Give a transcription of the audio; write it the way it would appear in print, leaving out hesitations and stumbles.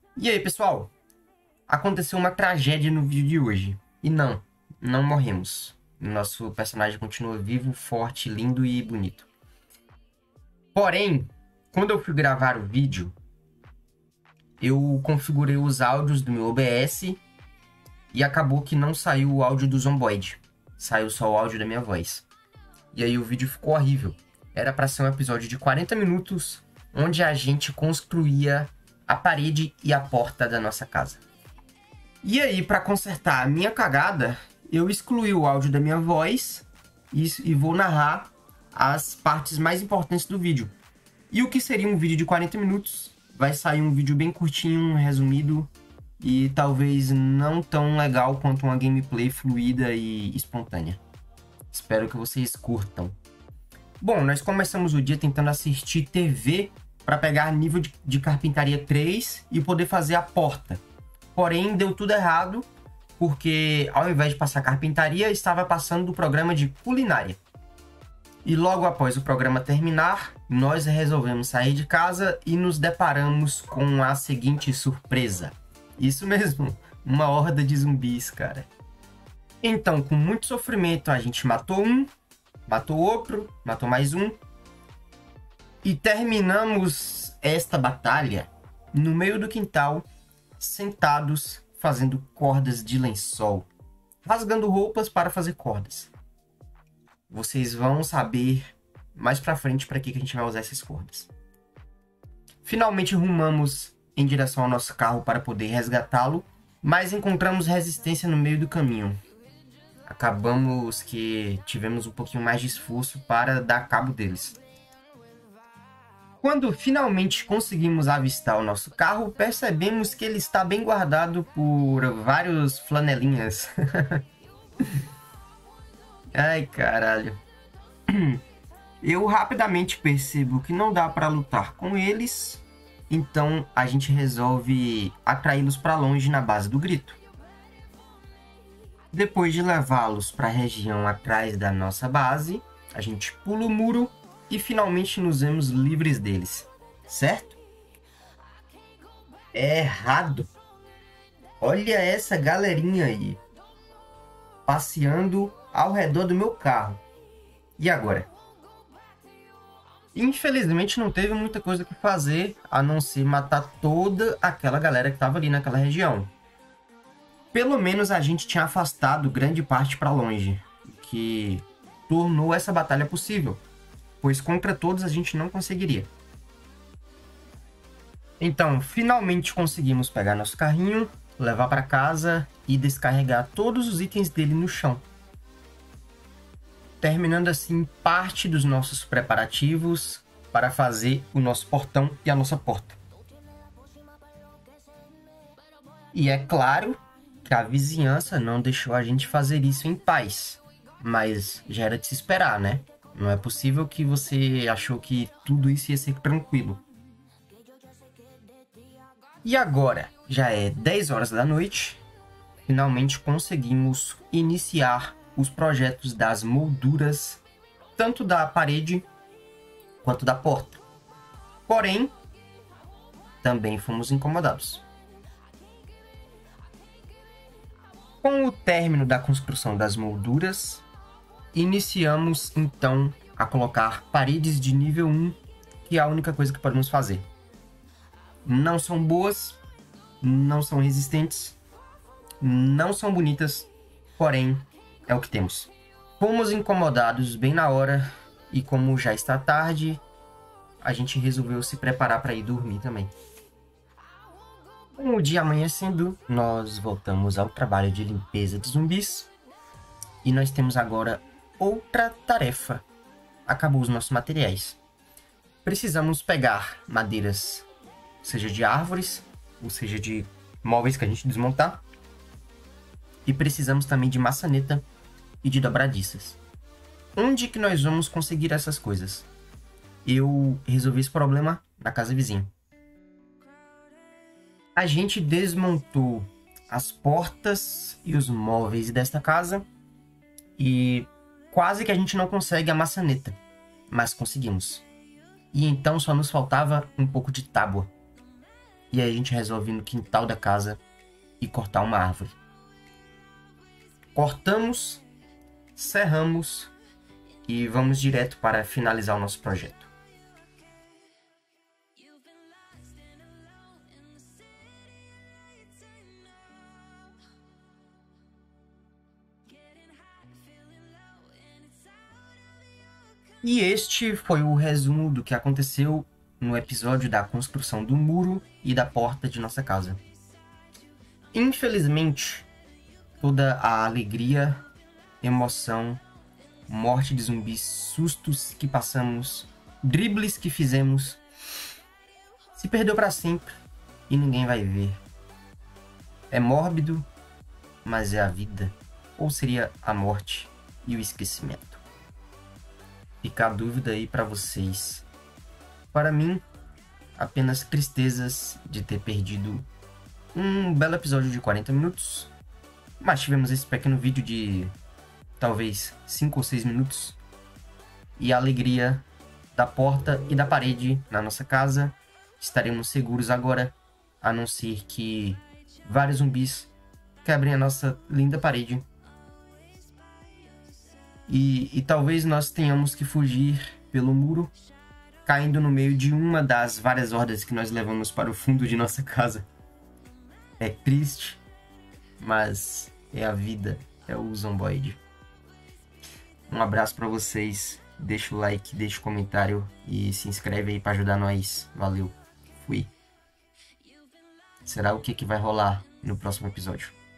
E aí, pessoal? Aconteceu uma tragédia no vídeo de hoje. E não morremos. Nosso personagem continua vivo, forte, lindo e bonito. Porém, quando eu fui gravar o vídeo, eu configurei os áudios do meu OBS e acabou que não saiu o áudio do Zomboid. Saiu só o áudio da minha voz. E aí o vídeo ficou horrível. Era para ser um episódio de 40 minutos, onde a gente construía a parede e a porta da nossa casa. E aí, para consertar a minha cagada, eu excluí o áudio da minha voz e vou narrar as partes mais importantes do vídeo. E o que seria um vídeo de 40 minutos, vai sair um vídeo bem curtinho, resumido, e talvez não tão legal quanto uma gameplay fluida e espontânea. Espero que vocês curtam. Bom, nós começamos o dia tentando assistir TV para pegar nível de carpintaria 3 e poder fazer a porta. Porém, deu tudo errado, porque ao invés de passar carpintaria, estava passando do programa de culinária. E logo após o programa terminar, nós resolvemos sair de casa e nos deparamos com a seguinte surpresa. Isso mesmo, uma horda de zumbis, cara. Então, com muito sofrimento, a gente matou um, matou outro, matou mais um. E terminamos esta batalha no meio do quintal, sentados, fazendo cordas de lençol, rasgando roupas para fazer cordas. Vocês vão saber mais pra frente para que a gente vai usar essas cordas. Finalmente rumamos em direção ao nosso carro para poder resgatá-lo, mas encontramos resistência no meio do caminho. Acabamos que tivemos um pouquinho mais de esforço para dar cabo deles. Quando finalmente conseguimos avistar o nosso carro, percebemos que ele está bem guardado por vários flanelinhas. Ai, caralho. Eu rapidamente percebo que não dá para lutar com eles, então a gente resolve atraí-los para longe na base do grito. Depois de levá-los para a região atrás da nossa base, a gente pula o muro e finalmente nos vemos livres deles, certo? É errado. Olha essa galerinha aí, passeando ao redor do meu carro. E agora? Infelizmente não teve muita coisa que fazer, a não ser matar toda aquela galera que estava ali naquela região. Pelo menos a gente tinha afastado grande parte para longe, que tornou essa batalha possível, pois contra todos a gente não conseguiria. Então, finalmente conseguimos pegar nosso carrinho, levar para casa e descarregar todos os itens dele no chão. Terminando assim parte dos nossos preparativos para fazer o nosso portão e a nossa porta. E é claro que a vizinhança não deixou a gente fazer isso em paz, mas já era de se esperar, né? Não é possível que você achou que tudo isso ia ser tranquilo. E agora, já é 10 horas da noite, finalmente conseguimos iniciar os projetos das molduras, tanto da parede quanto da porta. Porém, também fomos incomodados. Com o término da construção das molduras, iniciamos então a colocar paredes de nível 1, que é a única coisa que podemos fazer. Não são boas, não são resistentes, não são bonitas, porém é o que temos. Fomos incomodados bem na hora e como já está tarde, a gente resolveu se preparar para ir dormir também. Com o dia amanhecendo, nós voltamos ao trabalho de limpeza de zumbis e nós temos agora outra tarefa. Acabou os nossos materiais. Precisamos pegar madeiras, seja de árvores, ou seja de móveis que a gente desmontar. E precisamos também de maçaneta e de dobradiças. Onde que nós vamos conseguir essas coisas? Eu resolvi esse problema na casa vizinha. A gente desmontou as portas e os móveis desta casa e quase que a gente não consegue a maçaneta, mas conseguimos. E então só nos faltava um pouco de tábua. E aí a gente resolve ir no quintal da casa e cortar uma árvore. Cortamos, serramos e vamos direto para finalizar o nosso projeto. E este foi o resumo do que aconteceu no episódio da construção do muro e da porta de nossa casa. Infelizmente, toda a alegria, emoção, morte de zumbis, sustos que passamos, dribles que fizemos, se perdeu para sempre e ninguém vai ver. É mórbido, mas é a vida. Ou seria a morte e o esquecimento? Fica a dúvida aí para vocês. Para mim, apenas tristezas de ter perdido um belo episódio de 40 minutos. Mas tivemos esse pequeno vídeo de talvez 5 ou 6 minutos. E a alegria da porta e da parede na nossa casa. Estaremos seguros agora, a não ser que vários zumbis quebrem a nossa linda parede. E talvez nós tenhamos que fugir pelo muro, caindo no meio de uma das várias hordas que nós levamos para o fundo de nossa casa. É triste, mas é a vida, é o zomboide. Um abraço para vocês, deixa o like, deixa o comentário e se inscreve aí para ajudar nós. Valeu, fui. Será o que vai rolar no próximo episódio?